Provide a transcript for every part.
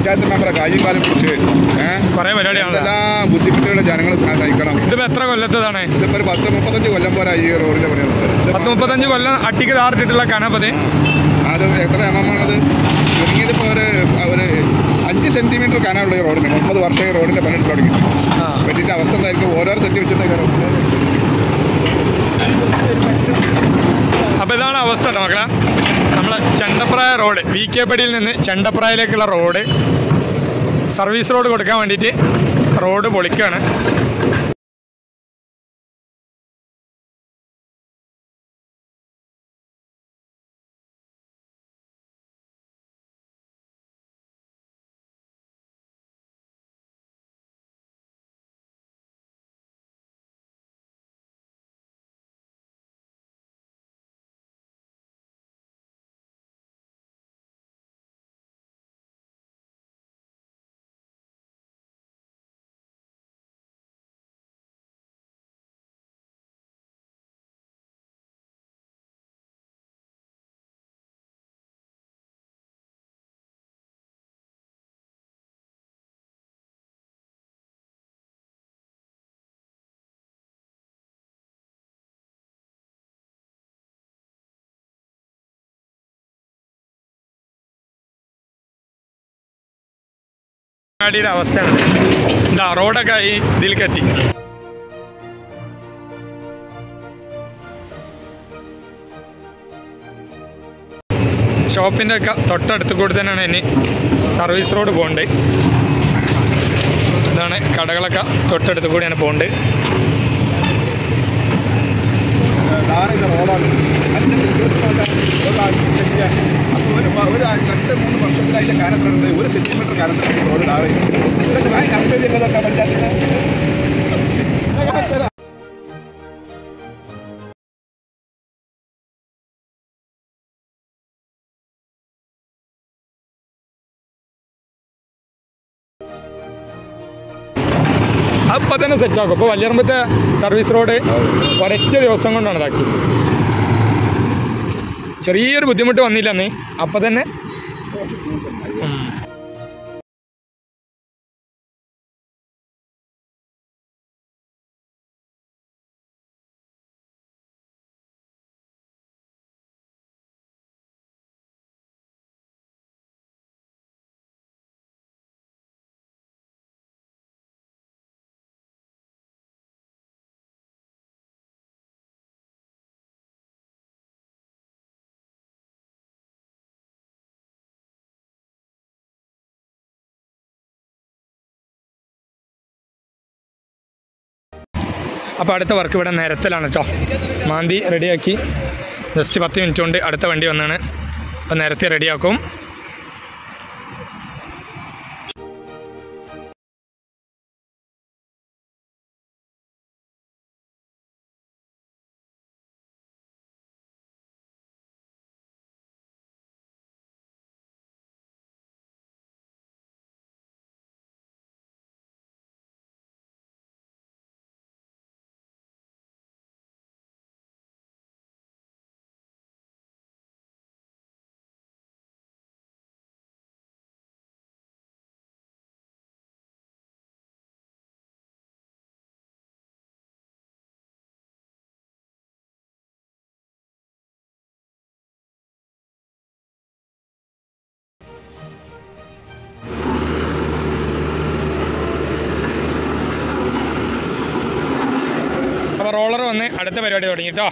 പഞ്ചായത്ത് മെമ്പറെ കാര്യം കാലം പിടിച്ച് കുറേ പരിപാടിയാണ്. എന്തെല്ലാം ബുദ്ധിമുട്ടുകൾ ജനങ്ങൾ സഹിക്കണം. ഇതിപ്പോൾ എത്ര കൊല്ലത്തതാണ്? ഇതിപ്പോൾ ഒരു 10-35 കൊല്ലം പോലെ ഈ റോഡിൻ്റെ പണിയുള്ളത്. 10-35 കൊല്ലം അട്ടിക്ക് താറിട്ടിട്ടുള്ള കനപ്പത്. അത് എത്ര ആണത് ചുരുങ്ങിയതിപ്പോൾ ഒരു 5 സെൻറ്റിമീറ്റർ കനമുള്ള ഈ റോഡിന് 30 വർഷം ഈ റോഡിൻ്റെ പണി തുടങ്ങി. അപ്പം ഇതിൻ്റെ അവസ്ഥ എന്തായിരിക്കും? ഓരോ സെൻറ്റ് വെച്ചിട്ടുണ്ടെങ്കിൽ. അപ്പോൾ ഇതാണ് അവസ്ഥ കേട്ടോ മക്കളെ. നമ്മൾ ചെണ്ടപ്രായ റോഡ്, വി കെ പടിയിൽ നിന്ന് ചെണ്ടപ്രായയിലേക്കുള്ള റോഡ്, സർവീസ് റോഡ് കൊടുക്കാൻ വേണ്ടിയിട്ട് റോഡ് പൊളിക്കുകയാണ്. അങ്ങാടിയുടെ അവസ്ഥയാണ്. എന്താ റോഡൊക്കെ ഈ ഇതിലേക്ക് എത്തി. ഷോപ്പിൻ്റെ ഒക്കെ തൊട്ടടുത്ത് കൂടി തന്നെയാണ് ഇനി സർവീസ് റോഡ് പോകേണ്ടത്. ഇതാണ് കടകളൊക്കെ തൊട്ടടുത്ത് കൂടിയാണ് പോകേണ്ടത്. റോഡാണ് ഒരു 2-3 വർഷത്തിൽ അതിൻ്റെ കാനത്തിലുണ്ട്. 1 സെൻറ്റിമീറ്റർ കാനത്തിലുണ്ട് റോഡ് താഴെ. പഞ്ചായത്തിൻ്റെ അപ്പം തന്നെ സെറ്റാക്കും. ഇപ്പോൾ വല്യറമ്പത്തെ സർവീസ് റോഡ് ഒരൊറ്റ ദിവസം കൊണ്ടാണ് ഇതാക്കി. ചെറിയൊരു ബുദ്ധിമുട്ട് വന്നില്ല അന്ന്. അപ്പം തന്നെ അപ്പോൾ അടുത്ത വർക്ക് ഇവിടെ നിരത്തലാണ് കേട്ടോ. മാന്തി റെഡിയാക്കി ജസ്റ്റ് 10 മിനിറ്റ് കൊണ്ട് അടുത്ത വണ്ടി വന്നാണ്. അപ്പോൾ നിരത്തി റെഡിയാക്കും. അപ്പോൾ റോളർ വന്ന് അടുത്ത പരിപാടി തുടങ്ങി കേട്ടോ.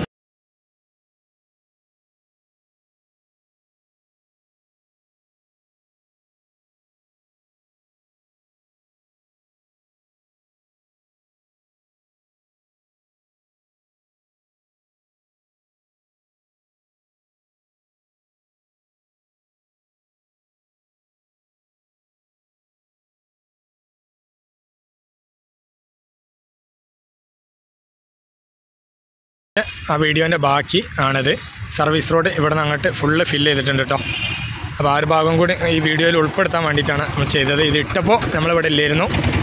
ആ വീഡിയോൻ്റെ ബാക്കി ആണിത്. സർവീസ് റോഡ് ഇവിടെ നിന്ന് അങ്ങോട്ട് ഫുള്ള് ഫില്ല് ചെയ്തിട്ടുണ്ട് കേട്ടോ. അപ്പോൾ ആ ഒരു ഭാഗം കൂടി ഈ വീഡിയോയിൽ ഉൾപ്പെടുത്താൻ വേണ്ടിയിട്ടാണ് നമ്മൾ ചെയ്തത്. ഇത് ഇട്ടപ്പോൾ നമ്മളിവിടെ ഇല്ലായിരുന്നു.